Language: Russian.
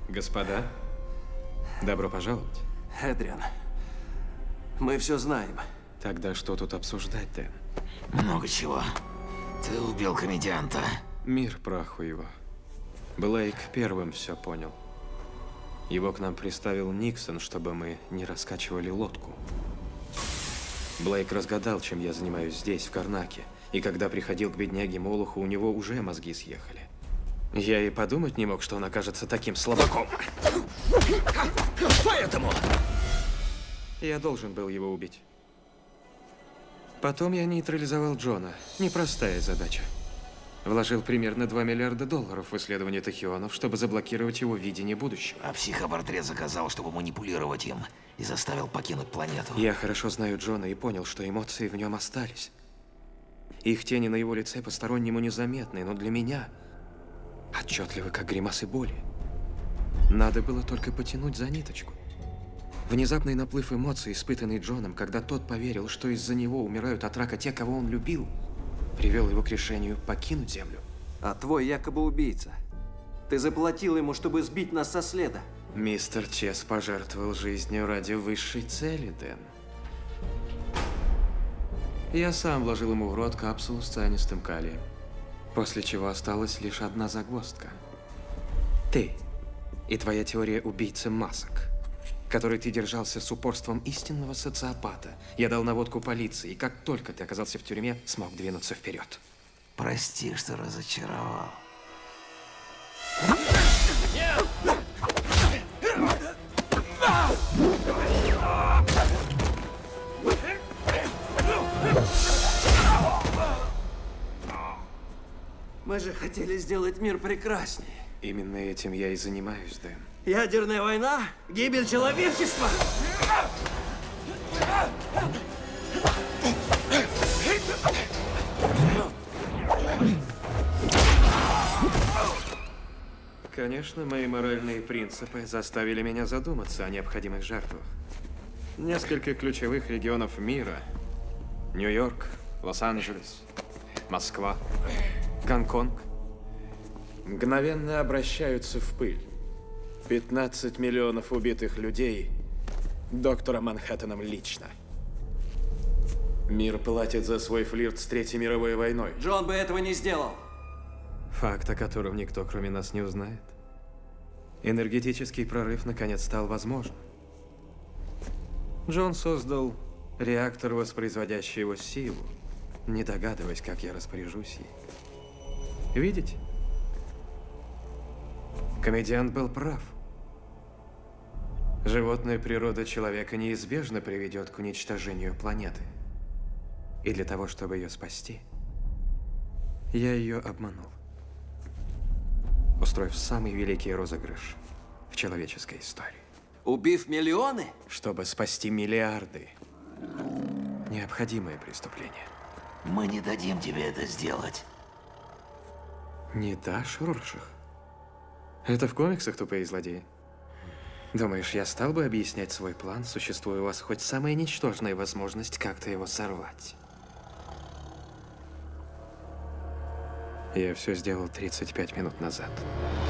Господа, добро пожаловать. Эдриан, мы все знаем. Тогда что тут обсуждать, Дэн? Много чего. Ты убил комедианта. Мир праху его. Блейк первым все понял. Его к нам приставил Никсон, чтобы мы не раскачивали лодку. Блейк разгадал, чем я занимаюсь здесь, в Карнаке. И когда приходил к бедняге Молоху, у него уже мозги съехали. Я и подумать не мог, что он окажется таким слабаком. Поэтому Я должен был его убить. Потом я нейтрализовал Джона. Непростая задача. Вложил примерно $2 миллиарда в исследование тахионов, чтобы заблокировать его видение будущего. а психопортрет заказал, чтобы манипулировать им, и заставил покинуть планету. Я хорошо знаю Джона и понял, что эмоции в нем остались. Их тени на его лице постороннему незаметны, но для меня отчетливы, как гримасы боли. Надо было только потянуть за ниточку. Внезапный наплыв эмоций, испытанный Джоном, когда тот поверил, что из-за него умирают от рака те, кого он любил, привел его к решению покинуть Землю. А твой якобы убийца. Ты заплатил ему, чтобы сбить нас со следа. Мистер Чес пожертвовал жизнью ради высшей цели, Дэн. Я сам вложил ему в рот капсулу с цианистым калием, после чего осталась лишь одна загвоздка. Ты и твоя теория убийцы масок, которой ты держался с упорством истинного социопата. Я дал наводку полиции, и как только ты оказался в тюрьме, смог двинуться вперед. Прости, что разочаровал. Мы же хотели сделать мир прекраснее. Именно этим я и занимаюсь, Дэн. Ядерная война? Гибель человечества? Конечно, мои моральные принципы заставили меня задуматься о необходимых жертвах. Несколько ключевых регионов мира – Нью-Йорк, Лос-Анджелес, Москва, Гонконг – мгновенно обращаются в пыль. 15 миллионов убитых людей доктором Манхэттеном лично. Мир платит за свой флирт с Третьей мировой войной. Джон бы этого не сделал. Факт, о котором никто, кроме нас, не узнает. Энергетический прорыв, наконец, стал возможен. Джон создал реактор, воспроизводящий его силу, не догадываясь, как я распоряжусь ей. Видите? Комедиант был прав. Животная природа человека неизбежно приведет к уничтожению планеты. И для того, чтобы ее спасти, я ее обманул, устроив самый великий розыгрыш в человеческой истории. Убив миллионы? Чтобы спасти миллиарды. Необходимое преступление. Мы не дадим тебе это сделать. Не дашь, Роршах? Это в комиксах тупые злодеи. Думаешь, я стал бы объяснять свой план, существуя у вас хоть самая ничтожная возможность как-то его сорвать? Я все сделал 35 минут назад.